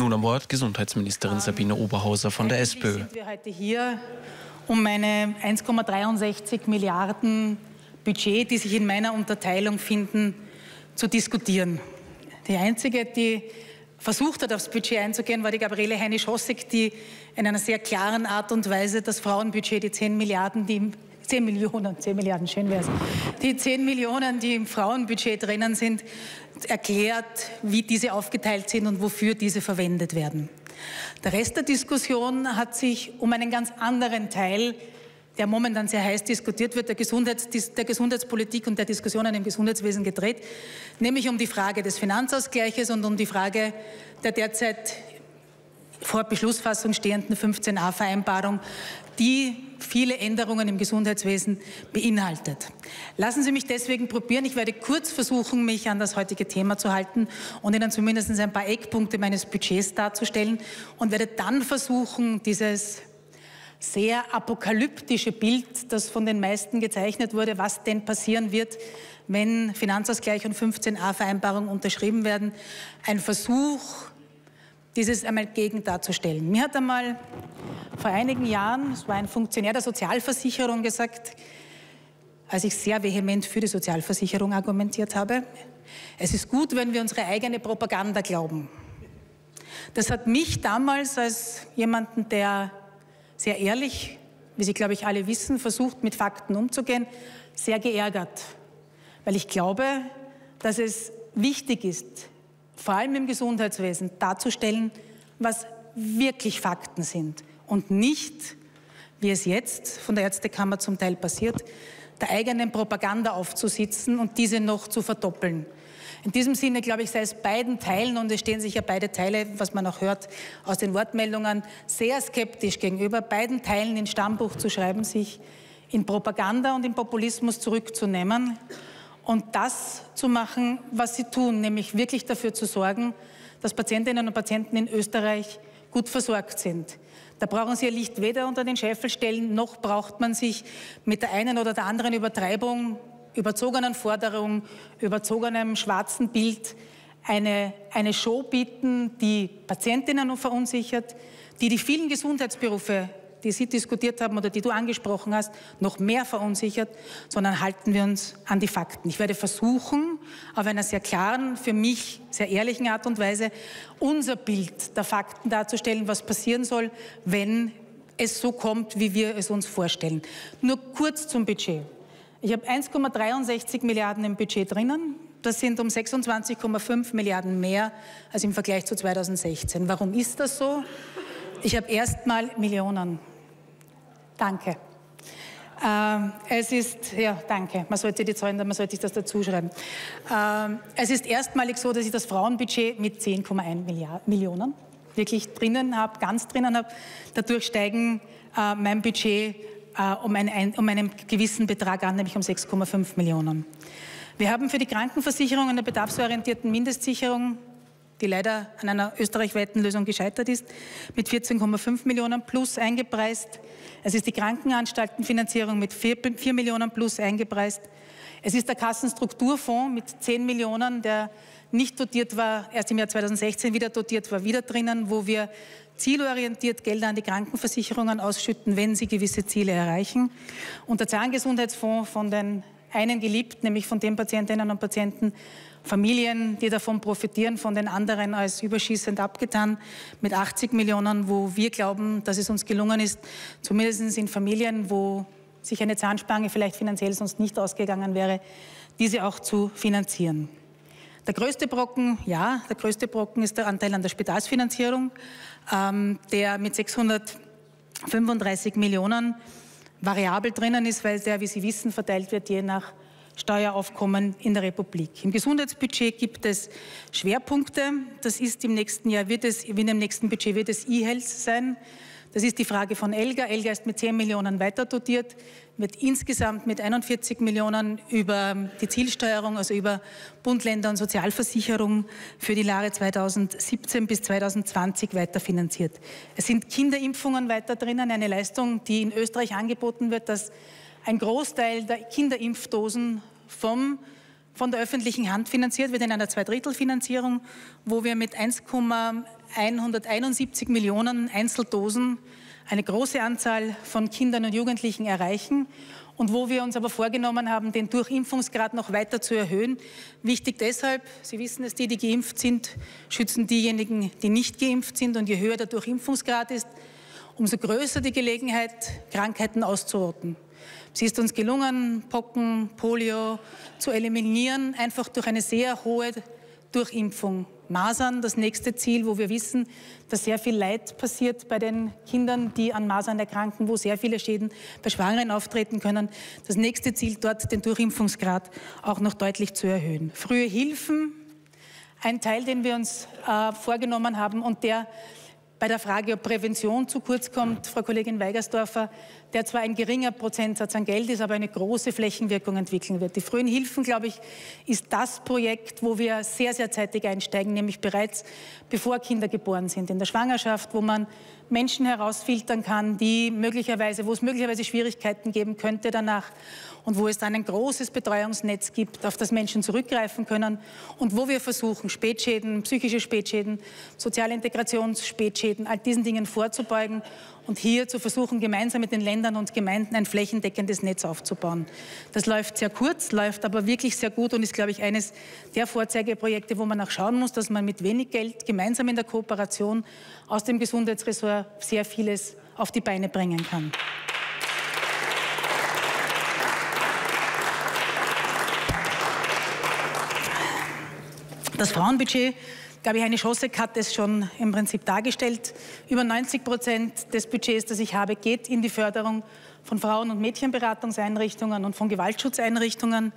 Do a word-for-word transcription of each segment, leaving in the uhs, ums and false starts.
Nun am Wort Gesundheitsministerin Sabine Oberhauser von der SPÖ. Sind wir heute hier, um eine eins Komma dreiundsechzig Milliarden Budget, die sich in meiner Unterteilung finden, zu diskutieren. Die einzige, die versucht hat, aufs Budget einzugehen, war die Gabriele Heinisch-Hossig, die in einer sehr klaren Art und Weise das Frauenbudget, die zehn Milliarden, die zehn Millionen, zehn Milliarden, schön wäre es, die zehn Millionen, die im Frauenbudget drinnen sind, erklärt, wie diese aufgeteilt sind und wofür diese verwendet werden. Der Rest der Diskussion hat sich um einen ganz anderen Teil, der momentan sehr heiß diskutiert wird, der, Gesundheits der Gesundheitspolitik und der Diskussionen im Gesundheitswesen gedreht, nämlich um die Frage des Finanzausgleiches und um die Frage der derzeit vor Beschlussfassung stehenden fünfzehn a Vereinbarung, die viele Änderungen im Gesundheitswesen beinhaltet. Lassen Sie mich deswegen probieren. Ich werde kurz versuchen, mich an das heutige Thema zu halten und Ihnen zumindest ein paar Eckpunkte meines Budgets darzustellen und werde dann versuchen, dieses sehr apokalyptische Bild, das von den meisten gezeichnet wurde, was denn passieren wird, wenn Finanzausgleich und fünfzehn a Vereinbarung unterschrieben werden, ein Versuch, dieses einmal gegen darzustellen. Mir hat einmal vor einigen Jahren, es war ein Funktionär der Sozialversicherung, gesagt, als ich sehr vehement für die Sozialversicherung argumentiert habe, es ist gut, wenn wir unsere eigene Propaganda glauben. Das hat mich damals als jemanden, der sehr ehrlich, wie Sie, glaube ich, alle wissen, versucht, mit Fakten umzugehen, sehr geärgert. Weil ich glaube, dass es wichtig ist, vor allem im Gesundheitswesen, darzustellen, was wirklich Fakten sind und nicht, wie es jetzt von der Ärztekammer zum Teil passiert, der eigenen Propaganda aufzusitzen und diese noch zu verdoppeln. In diesem Sinne, glaube ich, sei es beiden Teilen, und es stehen sich ja beide Teile, was man auch hört aus den Wortmeldungen, sehr skeptisch gegenüber, beiden Teilen ins Stammbuch zu schreiben, sich in Propaganda und in Populismus zurückzunehmen und das zu machen, was sie tun, nämlich wirklich dafür zu sorgen, dass Patientinnen und Patienten in Österreich gut versorgt sind. Da brauchen Sie Ihr Licht weder unter den Scheffel stellen, noch braucht man sich mit der einen oder der anderen Übertreibung, überzogenen Forderung, überzogenem schwarzen Bild eine, eine Show bieten, die Patientinnen verunsichert, die die vielen Gesundheitsberufe, die Sie diskutiert haben oder die du angesprochen hast, noch mehr verunsichert, sondern halten wir uns an die Fakten. Ich werde versuchen, auf einer sehr klaren, für mich sehr ehrlichen Art und Weise, unser Bild der Fakten darzustellen, was passieren soll, wenn es so kommt, wie wir es uns vorstellen. Nur kurz zum Budget. Ich habe eins Komma dreiundsechzig Milliarden im Budget drinnen. Das sind um sechsundzwanzig Komma fünf Milliarden mehr als im Vergleich zu zweitausendsechzehn. Warum ist das so? Ich habe erstmal Millionen. Danke. Ähm, es ist, ja, danke. Man sollte die Zahlen, man sollte sich das dazu schreiben. Ähm, es ist erstmalig so, dass ich das Frauenbudget mit zehn Komma eins Millionen wirklich drinnen habe, ganz drinnen habe. Dadurch steigen äh, mein Budget äh, um, ein, um einen gewissen Betrag an, nämlich um sechs Komma fünf Millionen. Wir haben für die Krankenversicherung eine bedarfsorientierten Mindestsicherung, die leider an einer österreichweiten Lösung gescheitert ist, mit vierzehn Komma fünf Millionen plus eingepreist. Es ist die Krankenanstaltenfinanzierung mit vier Millionen plus eingepreist. Es ist der Kassenstrukturfonds mit zehn Millionen, der nicht dotiert war, erst im Jahr zweitausendsechzehn wieder dotiert war, wieder drinnen, wo wir zielorientiert Gelder an die Krankenversicherungen ausschütten, wenn sie gewisse Ziele erreichen. Und der Zahngesundheitsfonds von den einen geliebt, nämlich von den Patientinnen und Patienten, Familien, die davon profitieren, von den anderen als überschießend abgetan, mit achtzig Millionen, wo wir glauben, dass es uns gelungen ist, zumindest in Familien, wo sich eine Zahnspange vielleicht finanziell sonst nicht ausgegangen wäre, diese auch zu finanzieren. Der größte Brocken, ja, der größte Brocken ist der Anteil an der Spitalsfinanzierung, ähm, der mit sechshundertfünfunddreißig Millionen variabel drinnen ist, weil der, wie Sie wissen, verteilt wird je nach Steueraufkommen in der Republik. Im Gesundheitsbudget gibt es Schwerpunkte. Das ist im nächsten Jahr, wird es, wie im nächsten Budget wird es E-Health sein. Das ist die Frage von ELGA. ELGA ist mit zehn Millionen weiter dotiert, wird insgesamt mit einundvierzig Millionen über die Zielsteuerung, also über Bund, Länder und Sozialversicherung für die Jahre zweitausendsiebzehn bis zweitausendzwanzig weiterfinanziert. Es sind Kinderimpfungen weiter drinnen, eine Leistung, die in Österreich angeboten wird, dass ein Großteil der Kinderimpfdosen vom, von der öffentlichen Hand finanziert wird in einer Zweidrittelfinanzierung, wo wir mit eins Komma hunderteinundsiebzig Millionen Einzeldosen eine große Anzahl von Kindern und Jugendlichen erreichen und wo wir uns aber vorgenommen haben, den Durchimpfungsgrad noch weiter zu erhöhen. Wichtig deshalb, Sie wissen es, die, die geimpft sind, schützen diejenigen, die nicht geimpft sind. Und je höher der Durchimpfungsgrad ist, umso größer die Gelegenheit, Krankheiten auszurotten. Es ist uns gelungen, Pocken, Polio zu eliminieren, einfach durch eine sehr hohe Durchimpfung. Masern, das nächste Ziel, wo wir wissen, dass sehr viel Leid passiert bei den Kindern, die an Masern erkranken, wo sehr viele Schäden bei Schwangeren auftreten können. Das nächste Ziel, dort den Durchimpfungsgrad auch noch deutlich zu erhöhen. Frühe Hilfen, ein Teil, den wir uns äh, vorgenommen haben und der bei der Frage, ob Prävention zu kurz kommt, Frau Kollegin Weigersdorfer, der zwar ein geringer Prozentsatz an Geld ist, aber eine große Flächenwirkung entwickeln wird. Die frühen Hilfen, glaube ich, ist das Projekt, wo wir sehr, sehr zeitig einsteigen, nämlich bereits bevor Kinder geboren sind, in der Schwangerschaft, wo man Menschen herausfiltern kann, die möglicherweise, wo es möglicherweise Schwierigkeiten geben könnte danach und wo es dann ein großes Betreuungsnetz gibt, auf das Menschen zurückgreifen können und wo wir versuchen, Spätschäden, psychische Spätschäden, soziale Integrationsspätschäden, all diesen Dingen vorzubeugen und hier zu versuchen, gemeinsam mit den Ländern und Gemeinden ein flächendeckendes Netz aufzubauen. Das läuft sehr kurz, läuft aber wirklich sehr gut und ist, glaube ich, eines der Vorzeigeprojekte, wo man auch schauen muss, dass man mit wenig Geld gemeinsam in der Kooperation aus dem Gesundheitsressort sehr vieles auf die Beine bringen kann. Das Frauenbudget, glaube ich, eine Chance hat es schon im Prinzip dargestellt. Über neunzig Prozent des Budgets, das ich habe, geht in die Förderung von Frauen- und Mädchenberatungseinrichtungen und von Gewaltschutzeinrichtungen.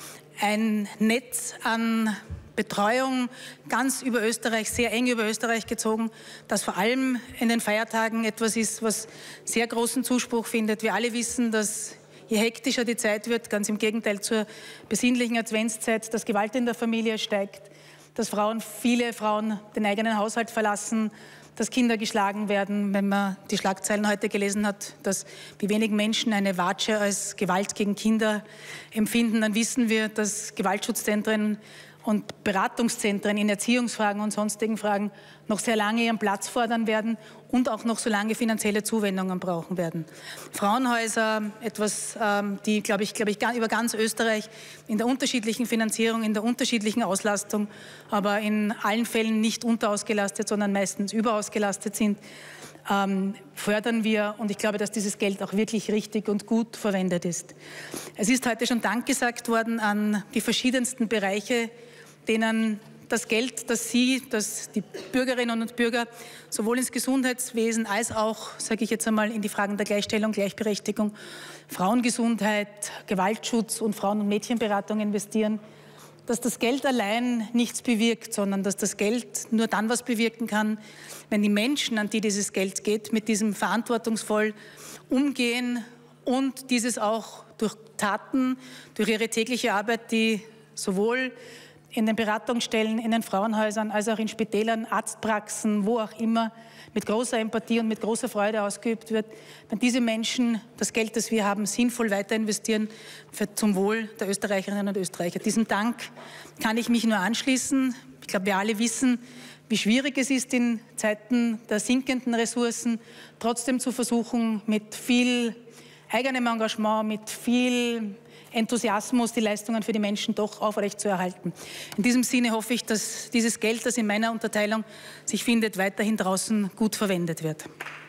Ein Netz an Betreuung ganz über Österreich, sehr eng über Österreich gezogen, das vor allem in den Feiertagen etwas ist, was sehr großen Zuspruch findet. Wir alle wissen, dass je hektischer die Zeit wird, ganz im Gegenteil zur besinnlichen Adventszeit, dass Gewalt in der Familie steigt, dass Frauen, viele Frauen den eigenen Haushalt verlassen, dass Kinder geschlagen werden. Wenn man die Schlagzeilen heute gelesen hat, dass wie wenig Menschen eine Watsche als Gewalt gegen Kinder empfinden, dann wissen wir, dass Gewaltschutzzentren und Beratungszentren in Erziehungsfragen und sonstigen Fragen noch sehr lange ihren Platz fordern werden und auch noch so lange finanzielle Zuwendungen brauchen werden. Frauenhäuser, etwas, ähm, die, glaube ich, glaube ich, über ganz Österreich in der unterschiedlichen Finanzierung, in der unterschiedlichen Auslastung, aber in allen Fällen nicht unterausgelastet, sondern meistens überausgelastet sind, ähm, fördern wir. Und ich glaube, dass dieses Geld auch wirklich richtig und gut verwendet ist. Es ist heute schon Dank gesagt worden an die verschiedensten Bereiche, denen das Geld, das Sie, das die Bürgerinnen und Bürger sowohl ins Gesundheitswesen als auch, sage ich jetzt einmal, in die Fragen der Gleichstellung, Gleichberechtigung, Frauengesundheit, Gewaltschutz und Frauen- und Mädchenberatung investieren, dass das Geld allein nichts bewirkt, sondern dass das Geld nur dann was bewirken kann, wenn die Menschen, an die dieses Geld geht, mit diesem verantwortungsvoll umgehen und dieses auch durch Taten, durch ihre tägliche Arbeit, die sowohl in den Beratungsstellen, in den Frauenhäusern, als auch in Spitälern, Arztpraxen, wo auch immer, mit großer Empathie und mit großer Freude ausgeübt wird, wenn diese Menschen das Geld, das wir haben, sinnvoll weiter investieren für, zum Wohl der Österreicherinnen und Österreicher. Diesem Dank kann ich mich nur anschließen. Ich glaube, wir alle wissen, wie schwierig es ist, in Zeiten der sinkenden Ressourcen trotzdem zu versuchen, mit viel eigenem Engagement, mit viel Enthusiasmus die Leistungen für die Menschen doch aufrechtzuerhalten. In diesem Sinne hoffe ich, dass dieses Geld, das in meiner Unterteilung sich findet, weiterhin draußen gut verwendet wird.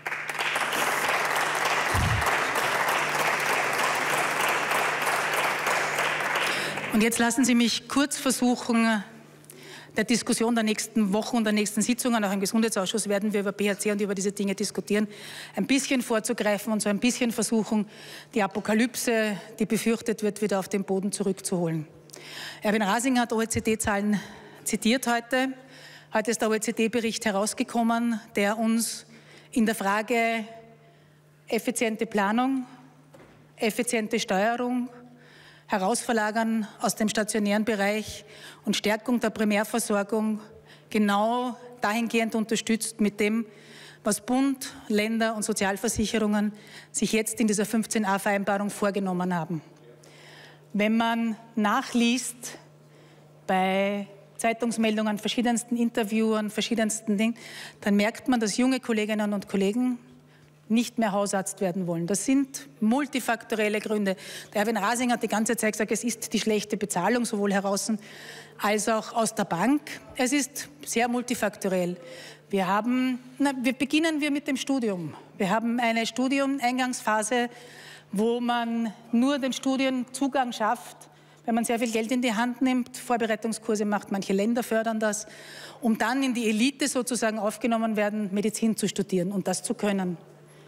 Und jetzt lassen Sie mich kurz versuchen, der Diskussion der nächsten Wochen und der nächsten Sitzungen, auch im Gesundheitsausschuss werden wir über B H C und über diese Dinge diskutieren, ein bisschen vorzugreifen und so ein bisschen versuchen, die Apokalypse, die befürchtet wird, wieder auf den Boden zurückzuholen. Erwin Rasinger hat O E C D-Zahlen zitiert heute. Heute ist der O E C D-Bericht herausgekommen, der uns in der Frage effiziente Planung, effiziente Steuerung, Herausverlagern aus dem stationären Bereich und Stärkung der Primärversorgung genau dahingehend unterstützt mit dem, was Bund, Länder und Sozialversicherungen sich jetzt in dieser fünfzehn a Vereinbarung vorgenommen haben. Wenn man nachliest bei Zeitungsmeldungen, verschiedensten Interviewern, verschiedensten Dingen, dann merkt man, dass junge Kolleginnen und Kollegen nicht mehr Hausarzt werden wollen. Das sind multifaktorielle Gründe. Der Erwin Rasing hat die ganze Zeit gesagt, es ist die schlechte Bezahlung, sowohl heraus als auch aus der Bank. Es ist sehr multifaktoriell. Wir haben, na, wir beginnen wir mit dem Studium. Wir haben eine Studium-Eingangsphase, wo man nur den Studienzugang schafft, wenn man sehr viel Geld in die Hand nimmt, Vorbereitungskurse macht, manche Länder fördern das, um dann in die Elite sozusagen aufgenommen werden, Medizin zu studieren und das zu können.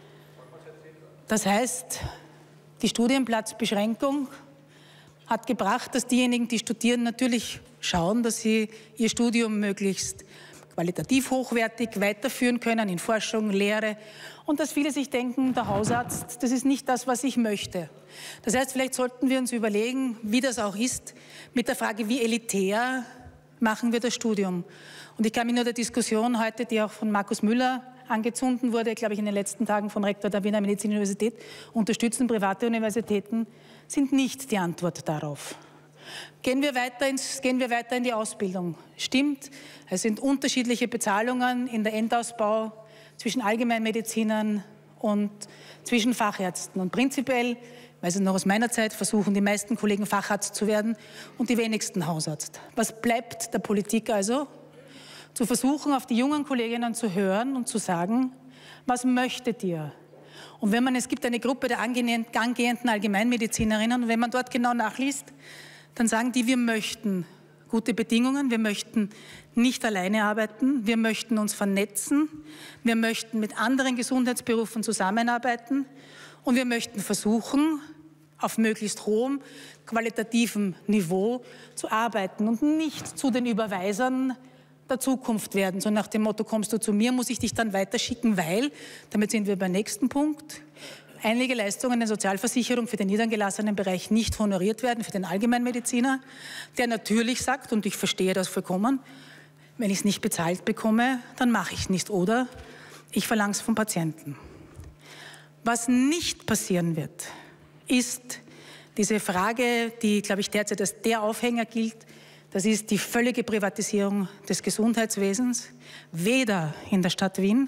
Das heißt, die Studienplatzbeschränkung hat gebracht, dass diejenigen, die studieren, natürlich schauen, dass sie ihr Studium möglichst qualitativ hochwertig weiterführen können in Forschung, Lehre und dass viele sich denken, der Hausarzt, das ist nicht das, was ich möchte. Das heißt, vielleicht sollten wir uns überlegen, wie das auch ist, mit der Frage, wie elitär machen wir das Studium. Und ich kann mich nur der Diskussion heute, die auch von Markus Müller angezündet wurde, glaube ich, in den letzten Tagen vom Rektor der Wiener Medizinischen Universität, unterstützen private Universitäten, sind nicht die Antwort darauf. Gehen wir weiter, ins, gehen wir weiter in die Ausbildung. Stimmt, es sind unterschiedliche Bezahlungen in der Endausbau zwischen Allgemeinmedizinern und zwischen Fachärzten. Und prinzipiell, ich weiß es noch aus meiner Zeit, versuchen die meisten Kollegen Facharzt zu werden und die wenigsten Hausarzt. Was bleibt der Politik also? Zu versuchen, auf die jungen Kolleginnen zu hören und zu sagen, was möchtet ihr? Und wenn man, es gibt eine Gruppe der angehenden Allgemeinmedizinerinnen, und wenn man dort genau nachliest, dann sagen die, wir möchten gute Bedingungen, wir möchten nicht alleine arbeiten, wir möchten uns vernetzen, wir möchten mit anderen Gesundheitsberufen zusammenarbeiten und wir möchten versuchen, auf möglichst hohem qualitativem Niveau zu arbeiten und nicht zu den Überweisern der Zukunft werden. So nach dem Motto, kommst du zu mir, muss ich dich dann weiterschicken, weil, damit sind wir beim nächsten Punkt, einige Leistungen der Sozialversicherung für den niedergelassenen Bereich nicht honoriert werden, für den Allgemeinmediziner, der natürlich sagt, und ich verstehe das vollkommen, wenn ich es nicht bezahlt bekomme, dann mache ich es nicht oder ich verlange es vom Patienten. Was nicht passieren wird, ist diese Frage, die, glaube ich, derzeit als der Aufhänger gilt, das ist die völlige Privatisierung des Gesundheitswesens, weder in der Stadt Wien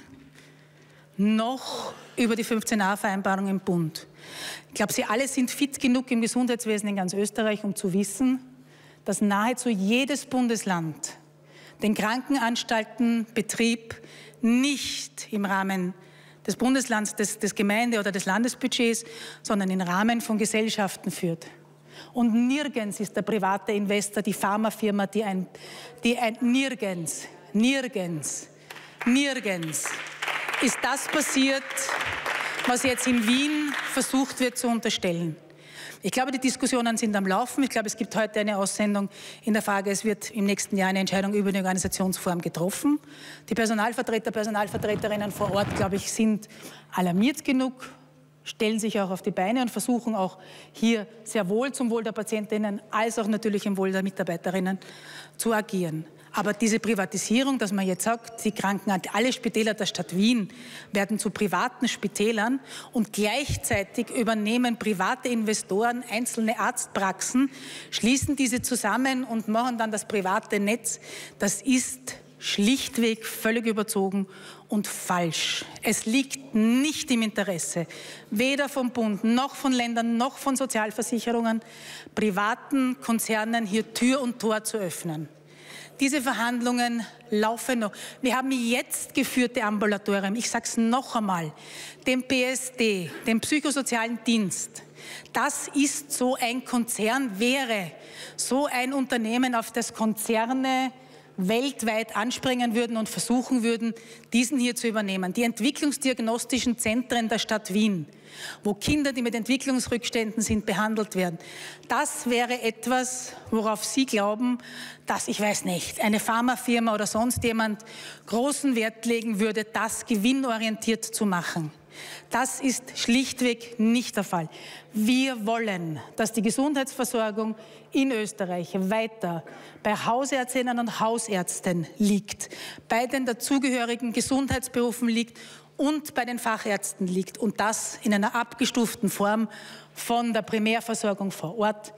noch über die fünfzehn a-Vereinbarung im Bund. Ich glaube, Sie alle sind fit genug im Gesundheitswesen in ganz Österreich, um zu wissen, dass nahezu jedes Bundesland den Krankenanstaltenbetrieb nicht im Rahmen des Bundeslands, des, des Gemeinde- oder des Landesbudgets, sondern im Rahmen von Gesellschaften führt. Und nirgends ist der private Investor, die Pharmafirma, die ein, die ein nirgends, nirgends, nirgends ist das passiert, was jetzt in Wien versucht wird zu unterstellen. Ich glaube, die Diskussionen sind am Laufen. Ich glaube, es gibt heute eine Aussendung in der Frage, es wird im nächsten Jahr eine Entscheidung über die Organisationsform getroffen. Die Personalvertreter, Personalvertreterinnen vor Ort, glaube ich, sind alarmiert genug, stellen sich auch auf die Beine und versuchen auch hier sehr wohl zum Wohl der Patientinnen als auch natürlich im Wohl der Mitarbeiterinnen zu agieren. Aber diese Privatisierung, dass man jetzt sagt, die Kranken, alle Spitäler der Stadt Wien werden zu privaten Spitälern und gleichzeitig übernehmen private Investoren einzelne Arztpraxen, schließen diese zusammen und machen dann das private Netz, das ist schlichtweg völlig überzogen und falsch. Es liegt nicht im Interesse, weder vom Bund, noch von Ländern, noch von Sozialversicherungen, privaten Konzernen hier Tür und Tor zu öffnen. Diese Verhandlungen laufen noch. Wir haben jetzt geführte Ambulatorien, ich sage es noch einmal, den P S D, den psychosozialen Dienst. Das ist so ein Konzern, wäre so ein Unternehmen, auf das Konzerne weltweit anspringen würden und versuchen würden, diesen hier zu übernehmen. Die entwicklungsdiagnostischen Zentren der Stadt Wien, wo Kinder, die mit Entwicklungsrückständen sind, behandelt werden. Das wäre etwas, worauf Sie glauben, dass, ich weiß nicht, eine Pharmafirma oder sonst jemand großen Wert legen würde, das gewinnorientiert zu machen. Das ist schlichtweg nicht der Fall. Wir wollen, dass die Gesundheitsversorgung in Österreich weiter bei Hausärztinnen und Hausärzten liegt, bei den dazugehörigen Gesundheitsberufen liegt und bei den Fachärzten liegt. Und das in einer abgestuften Form von der Primärversorgung vor Ort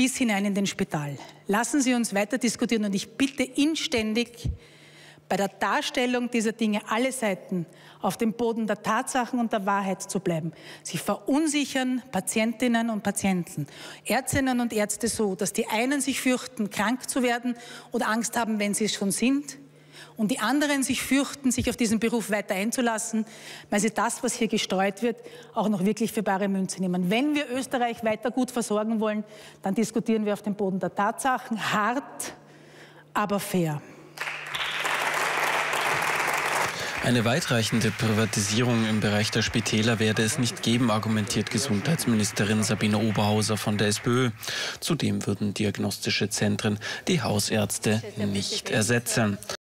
bis hinein in den Spital. Lassen Sie uns weiter diskutieren und ich bitte inständig, bei der Darstellung dieser Dinge alle Seiten auf dem Boden der Tatsachen und der Wahrheit zu bleiben. Sie verunsichern Patientinnen und Patienten, Ärztinnen und Ärzte so, dass die einen sich fürchten, krank zu werden oder Angst haben, wenn sie es schon sind, und die anderen sich fürchten, sich auf diesen Beruf weiter einzulassen, weil sie das, was hier gestreut wird, auch noch wirklich für bare Münze nehmen. Wenn wir Österreich weiter gut versorgen wollen, dann diskutieren wir auf dem Boden der Tatsachen, hart, aber fair. Eine weitreichende Privatisierung im Bereich der Spitäler werde es nicht geben, argumentiert Gesundheitsministerin Sabine Oberhauser von der SPÖ. Zudem würden diagnostische Zentren die Hausärzte nicht ersetzen.